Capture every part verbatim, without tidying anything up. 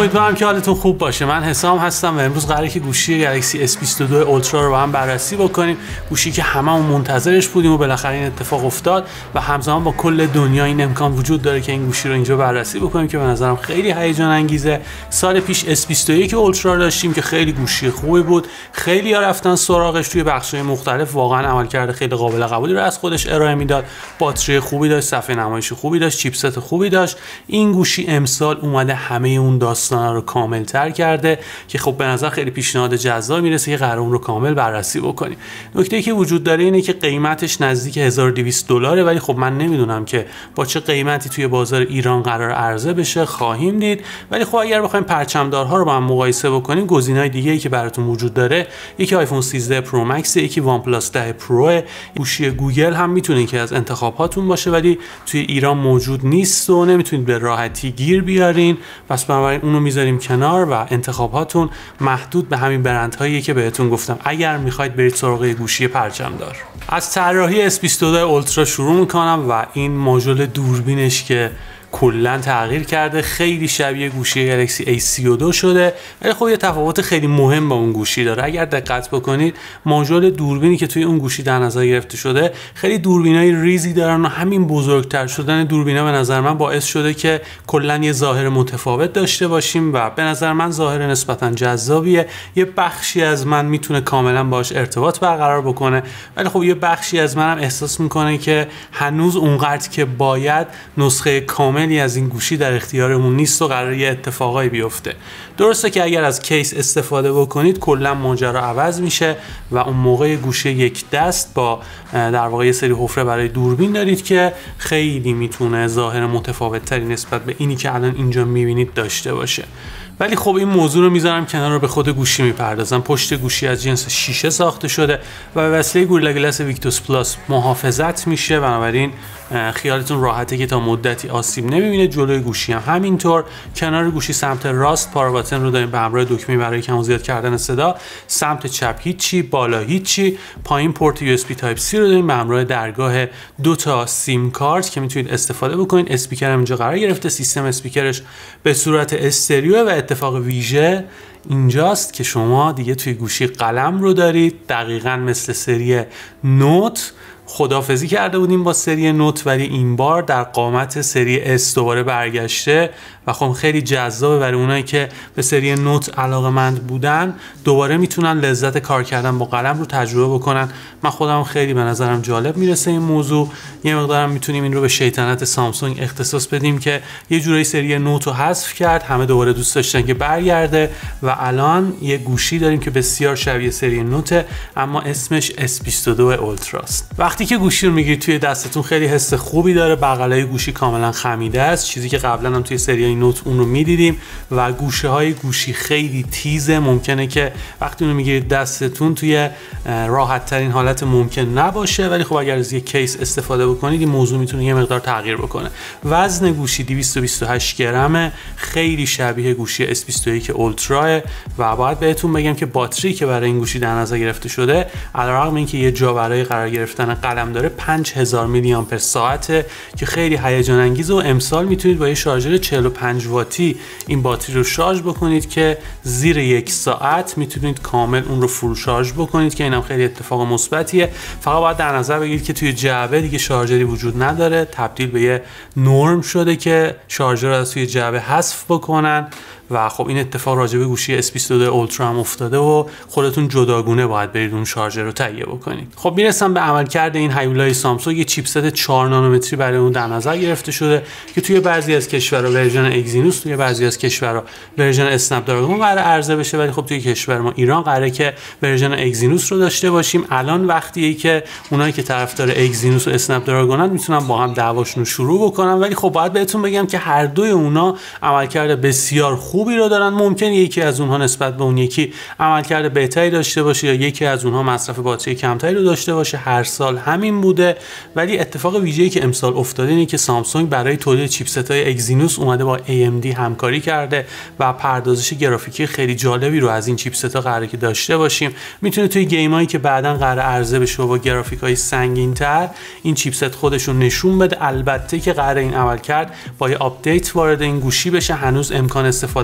امیدوارم که حالتون خوب باشه. من حسام هستم و امروز قراره که گوشی گلکسی اس بیست و دو اولترا رو با هم بررسی بکنیم. گوشی که هممون منتظرش بودیم و بالاخره این اتفاق افتاد و همزمان با کل دنیا این امکان وجود داره که این گوشی رو اینجا بررسی بکنیم که به نظرم خیلی هیجان انگیزه. سال پیش اس بیست و یک اولترا داشتیم که خیلی گوشی خوبی بود، خیلی‌ها رفتن سراغش، توی بخش‌های مختلف واقعا عملکرد خیلی قابل قبولی رو از خودش ارائه میداد، باتری خوبی داشت، صفحه نمایش خوبی داشت، چیپست خوبی داشت. این گوشی امسال اومده همه اون داستانا رو کامل‌تر کرده که خب به نظر خیلی پیشنهاد جذاب میرسه که قرار اون رو کامل بررسی بکنیم. نکته‌ای که وجود داره اینه که قیمتش نزدیک هزار و دویست دلاره، ولی خب من نمیدونم که با چه قیمتی توی بازار ایران قرار عرضه بشه، خواهیم دید. ولی خب اگر بخوایم پرچمدارها رو با هم مقایسه بکنیم، گزینه‌های دیگه‌ای که براتون وجود داره یکی آیفون سیزده پرو مکس، یکی وان پلاس ده پرو. گوشی گوگل هم میتونه که از انتخاباتون باشه ولی توی ایران موجود نیست و نمیتونید به راحتی گیر بیارین، پس بنابراین اونو میذاریم کنار و انتخاباتون محدود به همین برندهایی که بهتون گفتم اگر میخواید برید سراغ گوشی پرچمدار. از طراحی اس بیست و دو اولترا شروع میکنم و این ماژول دوربینش که کلا تغییر کرده، خیلی شبیه گوشی گلکسی ای سی و دو شده، ولی خب یه تفاوت خیلی مهم با اون گوشی داره. اگر دقت بکنید ماژول دوربینی که توی اون گوشی در نظر گرفته شده خیلی دوربینای ریزی دارن و همین بزرگتر شدن دوربینا به نظر من باعث شده که کلا یه ظاهر متفاوت داشته باشیم و به نظر من ظاهر نسبتا جذابیه. یه بخشی از من میتونه کاملا باهاش ارتباط برقرار بکنه، ولی خب یه بخشی از منم احساس میکنه که هنوز اونقدر که باید نسخه کامل از این گوشی در اختیارمون نیست و قراره یه اتفاقایی بیفته. درسته که اگر از کیس استفاده بکنید کلا ماجرا عوض میشه و اون موقع گوشی یک دست با در واقع یه سری حفره برای دوربین دارید که خیلی میتونه ظاهر متفاوت تری نسبت به اینی که الان اینجا میبینید داشته باشه. ولی خب این موضوع رو میذارم کنار رو به خود گوشی میپردازم. پشت گوشی از جنس شیشه ساخته شده و به وسیله گوریلا گلاس ویکتوس پلاس محافظت میشه، بنابراین خیالتون راحته که تا مدتی آسیب نمیبینه. جلوی گوشی هم همینطور. کنار گوشی سمت راست پاور باتن رو داریم به همراه دکمه برای کم و زیاد کردن صدا، سمت چپ هیچی، بالا هیچی. پایین پورت یو اس بی تایپ سی رو داریم به همراه درگاه دو تا سیم کارت که میتونید استفاده بکنید. اسپیکر هم اینجا قرار گرفته، سیستم اسپیکرش به صورت استریو و اتفاق ویژه اینجاست که شما دیگه توی گوشی قلم رو دارید، دقیقاً مثل سری نوت. خداحافظی کرده بودیم با سری نوت ولی این بار در قامت سری اس دوباره برگشته و خب خیلی جذابه برای اونایی که به سری نوت علاقه‌مند بودن، دوباره میتونن لذت کار کردن با قلم رو تجربه بکنن. من خودم خیلی به نظرم جالب میرسه این موضوع. یه مقدارم میتونیم این رو به شیطنت سامسونگ اختصاص بدیم که یه جورایی سری نوت رو حذف کرد، همه دوباره دوست داشتن که برگرده و الان یه گوشی داریم که بسیار شبیه سری نوت اما اسمش اس بیست و دو اولترا است. وقتی که گوشی رو میگیرید توی دستتون خیلی حس خوبی داره، بغلای گوشی کاملا خمیده است، چیزی که قبلا هم توی سری نوت اون رو میدیدیم و گوشه های گوشی خیلی تیزه. ممکنه که وقتی اون رو میگیرید دستتون توی راحت ترین حالت ممکن نباشه، ولی خب اگر از یک کیس استفاده بکنید این موضوع میتونه یه مقدار تغییر بکنه. وزن گوشی دویست و بیست و هشت گرمه، خیلی شبیه گوشی اس بیست و یک اولترا و باید بهتون بگم که باتری که برای این گوشی در نظر گرفته شده علیرغم اینکه یه جا برای قرار گرفتن قلم داره پنج هزار میلی آمپر ساعته که خیلی هیجان انگیزه و امسال میتونید با یه شارژر چهل و پنج واتی این باتری رو شارژ بکنید که زیر یک ساعت میتونید کامل اون رو فول شارژ بکنید که اینم خیلی اتفاق مثبتیه. فقط باید در نظر بگیرید که توی جعبه دیگه شارژری وجود نداره، تبدیل به یه نرم شده که شارژر رو از توی جعبه حذف بکنن و خب این اتفاق راجع به گوشی اس بیست و دو اولترا هم افتاده و خودتون جداگونه باید برید اون شارژر رو تهیه بکنید. خب میرسم به عملکرد این هیولای سامسونگ. یه چیپست چهار نانومتری برای اون در نظر گرفته شده که توی بعضی از کشورها ورژن اگزینوس، توی بعضی از کشورها ورژن اسنپ دراگون قرار عرضه بشه، ولی خب توی کشور ما ایران قراره که ورژن اگزینوس رو داشته باشیم. الان وقتیه که اونایی که طرفدار اگزینوس و اسنپ دراگونن میتونن با هم دعواشون رو شروع بکنن، ولی خب باید بهتون بگم که هر دوی اونا عملکرد بسیار خوبی رو دارن. ممکن یکی از اونها نسبت به اون یکی عملکرد بهتری داشته باشه یا یکی از اونها مصرف باتری کمتری رو داشته باشه، هر سال همین بوده. ولی اتفاق ویژه‌ای که امسال افتاده اینه که سامسونگ برای تولید چیپست‌های اگزینوس اومده با ای ام دی همکاری کرده و پردازش گرافیکی خیلی جالبی رو از این چیپست‌ها قراره که داشته باشیم. میتونه توی گیمایی که بعداً قراره عرضه بشه و با گرافیک‌های سنگین‌تر این چیپست خودشون نشون بده. البته که قراره این عملکرد با یه آپدیت وارد این گوشی بشه، هنوز امکان استفاده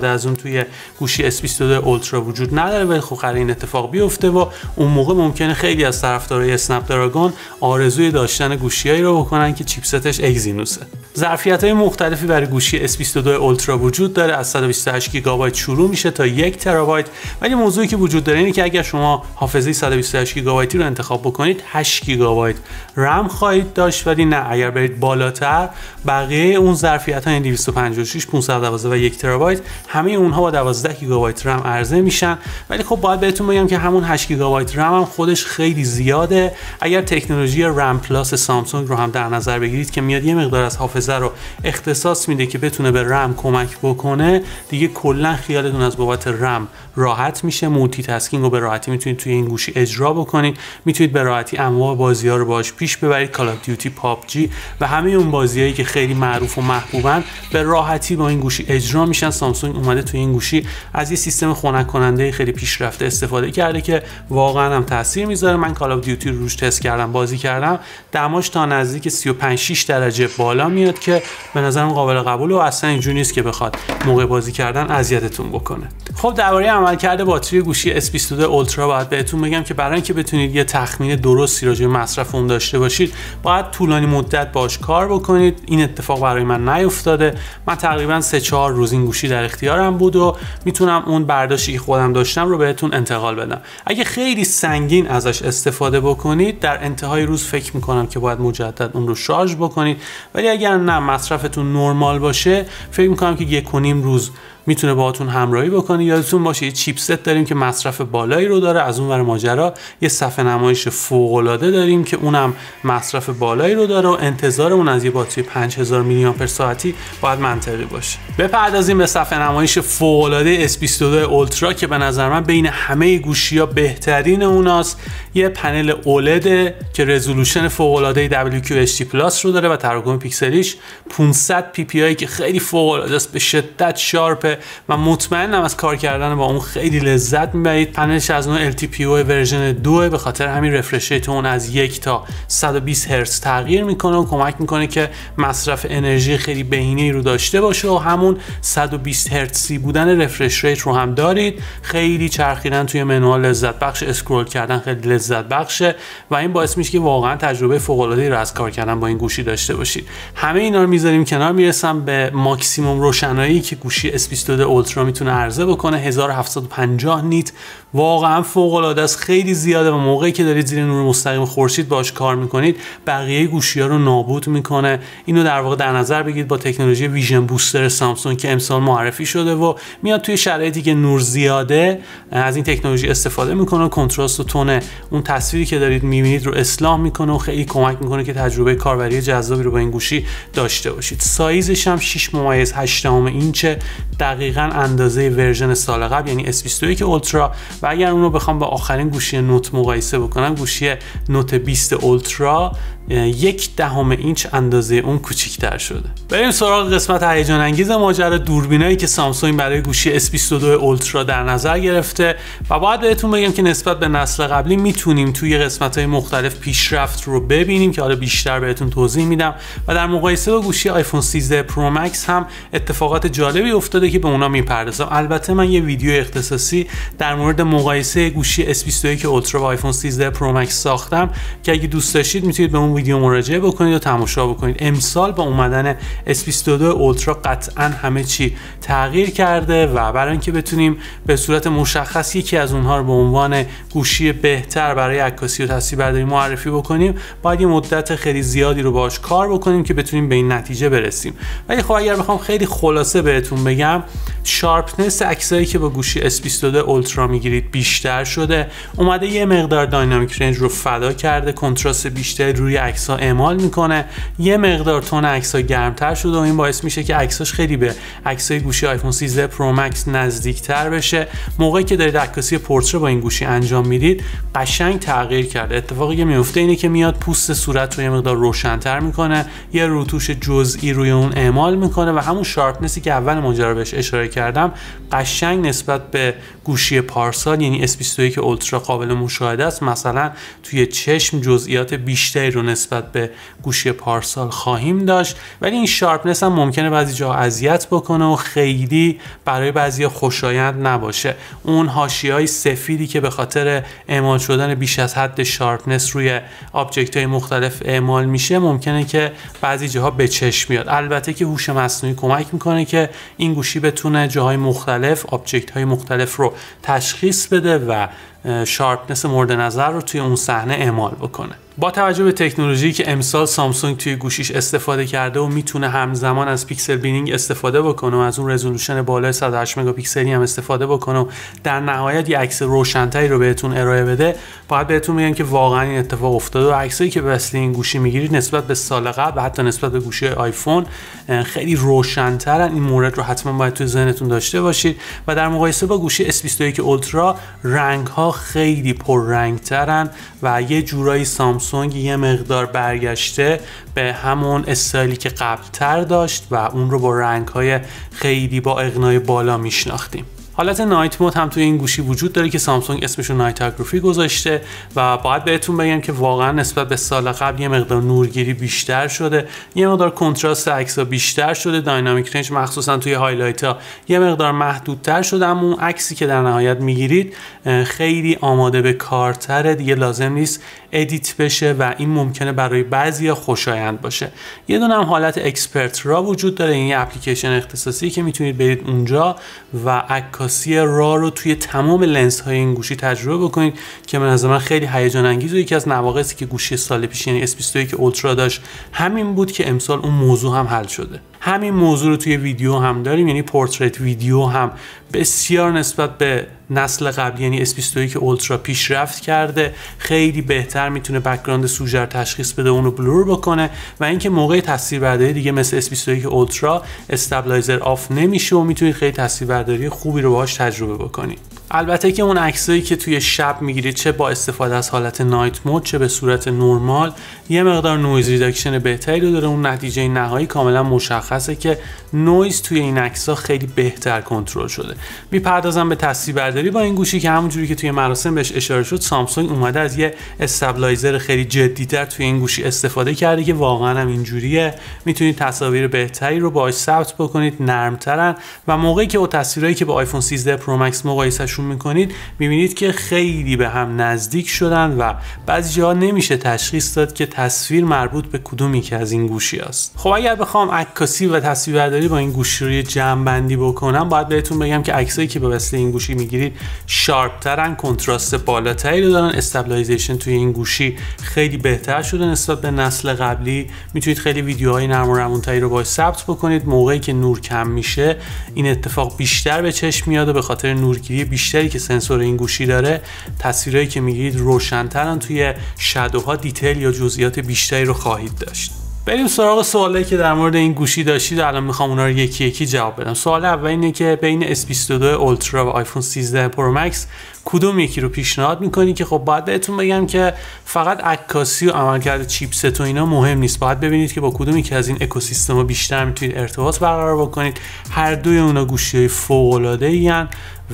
استفاده از اون توی گوشی اس بیست و دو اولترا وجود نداره، ولی خب قراره این اتفاق بیفته و اون موقع ممکنه خیلی از طرفدارای اسنپ دراگون آرزوی داشتن گوشیایی رو بکنن که چیپستش اگزینوسه. ظرفیت‌های مختلفی برای گوشی اس بیست و دو اولترا وجود داره، از صد و بیست و هشت گیگابایت شروع میشه تا یک ترابایت، ولی موضوعی که وجود داره اینه که اگر شما حافظه صد و بیست و هشت گیگابایتی رو انتخاب بکنید هشت گیگابایت رم خواهید داشت، ولی نه اگر برید بالاتر بقیه اون ظرفیت‌ها یعنی دویست و پنجاه و شش، پانصد و دوازده و یک ترابایت همه اونها با دوازده گیگابایت رم عرضه میشن. ولی خب باید بهتون بگم که همون هشت گیگابایت رم هم خودش خیلی زیاده. اگر تکنولوژی رم پلاس سامسونگ رو هم در نظر بگیرید که میاد یه مقدار از حافظه رو اختصاص میده که بتونه به رم کمک بکنه، دیگه کلا خیالتون از بابت رم راحت میشه. مولتی تاسکینگ رو به راحتی میتونید توی این گوشی اجرا بکنید، میتونید به راحتی انواع بازی‌ها رو باهاش پیش ببرید، کال آف دیوتی، پابجی و همه اون بازیایی که خیلی معروف و محبوبن به راحتی با این گوشی اجرا میشن. سامسونگ اومده توی این گوشی از یه سیستم خنک کننده خیلی پیشرفته استفاده کرده که واقعا هم تاثیر میذاره. من کال آف دیوتی رو روش تست کردم، بازی کردم، دماش تا نزدیک سی و پنج شش درجه بالا میاد که به نظرم قابل قبول و اصلا اینجوری نیست که بخواد موقع بازی کردن اذیتتون بکنه. خب درباره عملکرد باتری گوشی اس بیست و دو اولترا باید بهتون بگم که برای اینکه بتونید یه تخمین درستی راجع به مصرف اون داشته باشید باید طولانی مدت باش کار بکنید. این اتفاق برای من نیفتاده. من تقریبا سه چهار روز این گوشی در اختیارم بود و میتونم اون برداشتی که خودم داشتم رو بهتون انتقال بدم. اگه خیلی سنگین ازش استفاده بکنید در انتهای روز فکر میکنم که باید مجدد اون رو شارژ بکنید، ولی اگر نه مصرفتون نرمال باشه فکر میکنم که یک و نیم روز میتونه باهاتون همراهی بکنه. یادتون باشه یه چیپست داریم که مصرف بالایی رو داره، از اون ور ماجرا یه صفحه نمایش فوق العاده داریم که اونم مصرف بالایی رو داره و انتظارمون از یه باتری پنج هزار میلی آمپر ساعتی باید منطقی باشه. بپردازیم به صفحه نمایش فوق العاده اس بیست و دو اولترا که به نظر من بین همه گوشی‌ها بهترین اوناست. یه پنل اولد که رزولوشن فوق العاده دبلیو کیو اچ دی پلاس رو داره و تراکم پیکسلیش پانصد پی پی آی که خیلی فوق العاده است، به شدت شارپ و مطمئنم از کار کردن با اون خیلی لذت میبرید. پنلش از نوع ال تی پی او ورژن دو، به خاطر همین رفرش ریت اون از یک تا صد و بیست هرتز تغییر میکنه و کمک میکنه که مصرف انرژی خیلی بهینه‌ای رو داشته باشه و همون صد و بیست هرتزی بودن رفرش ریت رو هم دارید. خیلی چرخیدن توی منوال لذت بخش، اسکرول کردن خیلی لذت بخشه و این باعث میشه که واقعا تجربه فوق العاده‌ای رو از کار کردن با این گوشی داشته باشید. همه اینا رو میذاریم کنار، میرسم به ماکسیمم روشنایی که گوشی اس بیست و دو اولترا میتونه عرضه بکنه. هزار و هفتصد و پنجاه نیت واقعا فوق العاده است، خیلی زیاده و موقعی که دارید زیر نور مستقیم خورشید باش کار میکنید بقیه گوشی‌ها رو نابود میکنه. اینو در واقع در نظر بگیرید با تکنولوژی ویژن بوستر سامسونگ که امسال معرفی شده و میاد توی شرایطی که نور زیاده از این تکنولوژی استفاده میکنه و کنتراست و تون اون تصویری که دارید میبینید رو اصلاح میکنه و خیلی کمک میکنه که تجربه کاربری جذابی رو با این گوشی داشته باشید. سایزش هم شش ممیز هشت اینچ، دقیقاً اندازه ورژن سال قبل یعنی اس بیست و یک اولترا و اگر اون رو بخوام با آخرین گوشی نوت مقایسه بکنم، گوشی نوت بیست اولترا یک دهم اینچ اندازه اون کوچیک‌تر شده. بریم سراغ قسمت هیجان انگیز ماجرا، دوربینایی که سامسونگ برای گوشی اس بیست و دو اولترا در نظر گرفته و باید بهتون بگم که نسبت به نسل قبلی میتونیم توی قسمت‌های مختلف پیشرفت رو ببینیم که حالا بیشتر بهتون توضیح میدم و در مقایسه با گوشی آیفون سیزده پرو مکس هم اتفاقات جالبی افتاده که به اونا میپردازم. البته من یه ویدیو اختصاصی در مورد مقایسه گوشی اس بیست و یک اولترا با آیفون سیزده پرو مکس ساختم که اگه دوست داشتید میتونید به اون ویدیو مراجعه بکنید و تماشا بکنید. امسال با اومدن اس بیست و دو اولترا قطعا همه چی تغییر کرده و برای اینکه بتونیم به صورت مشخص یکی از اونها رو به عنوان گوشی بهتر برای عکاسی و تصویربرداری معرفی بکنیم باید یه مدت خیلی زیادی رو باهاش کار بکنیم که بتونیم به این نتیجه برسیم. ولی خب اگر بخوام خیلی خلاصه بهتون بگم، شارپنس عکسایی که با گوشی اس بیست و دو اولترا میگیرید بیشتر شده، اومده یه مقدار داینامیک رنج رو فدا کرده، کنتراست بیشتری روی عکس‌ها اعمال میکنه، یه مقدار تون عکس‌ها گرمتر شده و این باعث میشه که عکساش خیلی به عکسای گوشی آیفون سیزده پرو مکس نزدیکتر بشه. موقعی که دارید عکاسی پورتره با این گوشی انجام میدید قشنگ تغییر کرده. اتفاقی که میفته اینه که میاد پوست صورت رو یه مقدار روشن‌تر میکنه، یه روتوش جزئی روی اون اعمال میکنه و همون شارپنسی که اول ماجرا بهش اشاره کردم قشنگ نسبت به گوشی پارسال یعنی اس بیست و یک اولترا قابل مشاهده است. مثلا توی چشم جزئیات بیشتری رو نسبت به گوشی پارسال خواهیم داشت، ولی این شارپنس هم ممکنه بعضی جا اذیت بکنه و خیلی برای بعضی خوشایند نباشه. اون حاشیه‌های سفیدی که به خاطر اعمال شدن بیش از حد شارپنس روی آبجکت های مختلف اعمال میشه ممکنه که بعضی جاها به چشم بیاد. البته که هوش مصنوعی کمک میکنه که این گوشی بتونه جاهای مختلف آبجکت های مختلف رو تشخیص بده و شارپنس مورد نظر رو توی اون صحنه اعمال بکنه. با توجه به تکنولوژی که امسال سامسونگ توی گوشیش استفاده کرده و میتونه همزمان از پیکسل بینینگ استفاده بکنه و از اون رزولوشن بالای صد و هشت مگاپیکسلی هم استفاده بکنه و در نهایت یه عکس روشن‌تری رو بهتون ارائه بده، باید بهتون بگم که واقعا این اتفاق افتاده و عکسایی که به واسطه این گوشی میگیرید نسبت به سال قبل و حتی نسبت به گوشی آیفون خیلی روشن‌ترن. این مورد رو حتما باید توی ذهنتون داشته باشید و در مقایسه با گوشی اس بیست و یک اولترا رنگ‌ها خیلی پررنگ‌ترن و یه جورایی سامسونگ یه مقدار برگشته به همون استایلی که قبل‌تر داشت و اون رو با رنگ‌های خیلی با اقناع بالا میشناختیم. حالت نایت مود هم توی این گوشی وجود داره که سامسونگ اسمشو نایتوگرافی گذاشته و باید بهتون بگم که واقعا نسبت به سال قبل یه مقدار نورگیری بیشتر شده، یه مقدار کنتراست عکس‌ها بیشتر شده، داینامیک رنج مخصوصا توی هایلایت‌ها یه مقدار محدودتر شده، اما اون عکسی که در نهایت میگیرید خیلی آماده به کارتره، دیگه لازم نیست ادیت بشه و این ممکنه برای بعضیا خوشایند باشه. یه دونه هم حالت اکسپرت را وجود داره، این اپلیکیشن اختصاصی که میتونید برید اونجا و عکاسی را رو توی تمام لنز های این گوشی تجربه بکنید که من از من خیلی هیجان انگیز و یکی از نواقصی که گوشی سال پیش یعنی اس بیست و یک اولترا داشت همین بود که امسال اون موضوع هم حل شده. همین موضوع رو توی ویدیو هم داریم، یعنی پورتریت ویدیو هم بسیار نسبت به نسل قبلی یعنی اس بیست و یک اولترا پیشرفت کرده، خیلی بهتر میتونه بک‌گراند سوژه رو تشخیص بده، اون رو بلور بکنه و اینکه موقع تصویربرداری دیگه مثل اس بیست و یک اولترا استابلایزر آف نمیشه و میتونید خیلی تصویربرداری خوبی رو باهاش تجربه بکنید. البته که اون عکسایی که توی شب میگیرید چه با استفاده از حالت نایت مود چه به صورت نورمال یه مقدار نویز ریداکشن بهتری رو داره. اون نتیجه نهایی کاملا مشخصه که نویز توی این عکس‌ها خیلی بهتر کنترل شده. میپردازم به تصویربرداری با این گوشی که همونجوری که توی مراسم بهش اشاره شد سامسونگ اومده از یه استابلایزر خیلی جدی‌تر توی این گوشی استفاده کرده که واقعا هم اینجوریه، میتونید تصاویر بهتری رو باهاش ثبت بکنید، نرم‌ترن و موقعی که با تصویرایی که با آیفون سیزده پرو مکس مقایسه‌شون میکنید میبینید که خیلی به هم نزدیک شدن و بعضی جاها نمیشه تشخیص داد که تصویر مربوط به کدومی که از این گوشی است. خب اگر بخوام عکاسی و تصویربرداری با این گوشی رو جمع بندی بکنم باید بهتون بگم که عکسایی که به واسطه این گوشی میگیرید شارپ ترن، کنتراست بالاتری رو دارن، استابلایزیشن توی این گوشی خیلی بهتر شده نسبت به نسل قبلی، میتونید خیلی ویدیوهای نرم و روونتری رو باهاش ثبت بکنید. موقعی که نور کم میشه این اتفاق بیشتر به چشم میاد و به خاطر نورگیری بیشتری که سنسور این گوشی داره تصویرایی که میگیرید روشن‌ترن، توی شادوها دیتیل یا جزئیات بیشتری رو خواهید داشت. بریم سراغ سوالایی که در مورد این گوشی داشتید و الان میخوام اونا رو یکی یکی جواب بدم. سوال اول اینه که بین اس بیست و دو اولترا و آیفون سیزده پرو مکس کدوم یکی رو پیشنهاد میکنی؟ که خب باید بهتون بگم که فقط عکاسی و عملکرد چیپست و اینا مهم نیست، باید ببینید که با کدوم یکی از این اکوسیستما بیشتر میتونید ارتباط برقرار بکنید. هر دوی اونا گوشی‌های فوق‌العاده‌این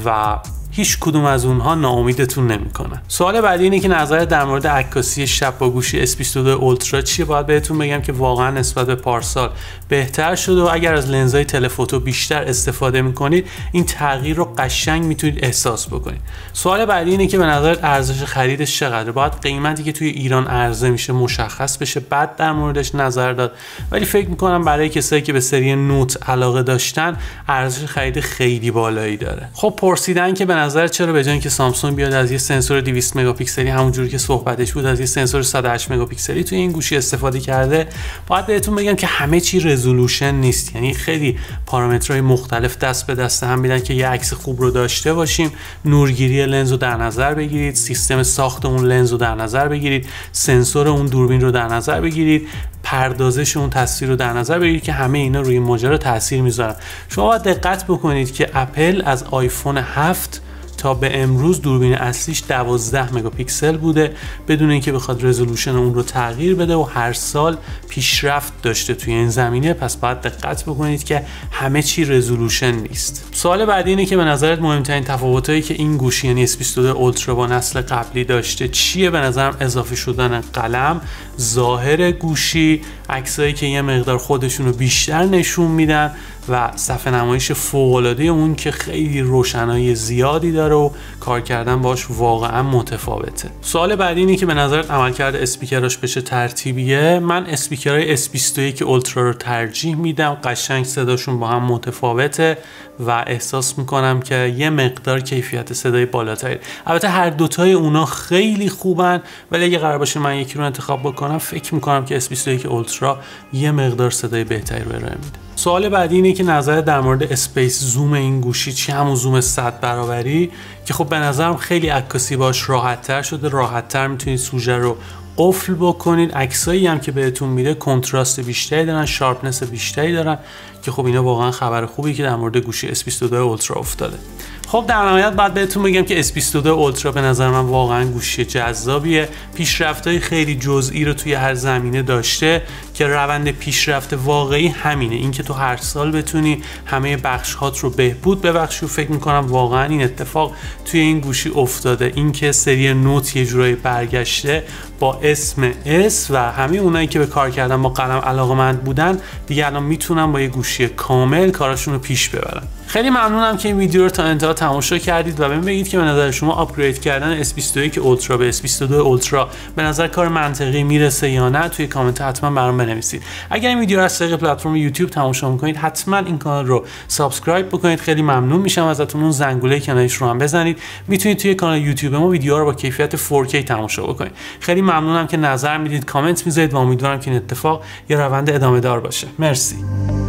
و هیچ کدوم از اونها ناامیدتون نمیکنه. سوال بعدی اینه که نظرت در مورد عکاسی شب با گوشی اس بیست و دو اولترا چیه؟ باید بهتون بگم که واقعا نسبت به پارسال بهتر شده و اگر از لنزهای تلفوتو بیشتر استفاده میکنید این تغییر رو قشنگ میتونید احساس بکنید. سوال بعدی اینه که به نظرت ارزش خریدش چقدره؟ باید قیمتی که توی ایران عرضه میشه مشخص بشه بعد در موردش نظر داد، ولی فکر میکنم برای کسایی که به سری نوت علاقه داشتن ارزش خرید خیلی بالایی داره. خب پرسیدن که به نظر چرا به جای اینکه سامسونگ بیاد از یه سنسور دویست مگاپیکسلی همونجوری که صحبتش بود از یه سنسور صد و هشت مگاپیکسلی توی این گوشی استفاده کرده، باید بهتون بگم که همه چی رزولوشن نیست، یعنی خیلی پارامترهای مختلف دست به دست هم میدن که یه عکس خوب رو داشته باشیم. نورگیری لنز رو در نظر بگیرید، سیستم ساخت اون لنز رو در نظر بگیرید، سنسور اون دوربین رو در نظر بگیرید، پردازش اون تصویر رو در نظر بگیرید که همه اینا روی ماجرا تاثیر میذارن. شما باید دقت بکنید که اپل از آیفون هفت تا تا به امروز دوربین اصلیش دوازده مگاپیکسل بوده بدون اینکه بخواد رزولوشن اون رو تغییر بده و هر سال پیشرفت داشته توی این زمینه. پس باید دقت بکنید که همه چی رزولوشن نیست. سوال بعدی اینه که به نظرت مهمترین تفاوتایی که این گوشی یعنی اس بیست و دو اولترا با نسل قبلی داشته چیه؟ به نظرم اضافه شدن قلم، ظاهر گوشی، عکسایی که یه مقدار خودشون رو بیشتر نشون میدن و صفحه نمایش فوق‌العاده اون که خیلی روشنایی زیادی داره و کار کردن باش واقعا متفاوته. سوال بعدی اینه که به نظرت عملکرد اسپیکراش به چه ترتیبیه؟ من اسپیکرهای اس بیست و یک اولترا رو ترجیح میدم. قشنگ صداشون با هم متفاوته و احساس میکنم که یه مقدار کیفیت صدای بالاتری. البته هر دوتای اونا خیلی خوبن، ولی اگه قرار باشه من یکی رو انتخاب بکنم فکر میکنم که اس بیست و یک اولترا یه مقدار صدای بهتری رو ارائه میده. سوال بعدی اینه که نظر در مورد اسپیس زوم این گوشی چی؟ همون زوم صد برابری که خب به نظرم خیلی عکاسی باش راحت تر شده، راحت تر میتونید سوژه رو قفل بکنید. عکسایی هم که بهتون میده کنتراست بیشتری دارن، شارپنس بیشتری دارن که خب اینا واقعا خبر خوبی که در مورد گوشی اس بیست و دو اولترا افتاده. خب در نهایت بعد بهتون بگم که اس بیست و دو اولترا به نظر من واقعا گوشی جذابیه. پیشرفت‌های خیلی جزئی رو توی هر زمینه داشته که روند پیشرفت واقعی همینه، اینکه تو هر سال بتونی همه بخش‌هات رو بهبود ببخشی و فکر می‌کنم واقعا این اتفاق توی این گوشی افتاده. اینکه سری نوت یه جورایی برگشته با اسم اس و همه اونایی که به کار کردن با قلم علاقه‌مند بودن دیگه الان میتونن با یه گوشی کامل کاراشون رو پیش ببرن. خیلی ممنونم که این ویدیو رو تا انتها تماشا کردید و بهم بگید که به نظر شما آپگرید کردن اس بیست و یک اولترا به اس بیست و دو اولترا به نظر کار منطقی میرسه یا نه. توی کامنت حتما برام بنویسید. اگر این ویدیو رو از طریق پلتفرم یوتیوب تماشا میکنید حتما این کانال رو سابسکرایب بکنید. خیلی ممنون میشم ازتون. اون زنگوله کنارش رو هم بزنید. میتونید توی کانال یوتیوب ما ویدیوها رو با کیفیت فور کی تماشا بکنید. خیلی ممنونم که نظر میدید، کامنت میذارید و امیدوارم که این اتفاق یه روند ادامه دار باشه. مرسی.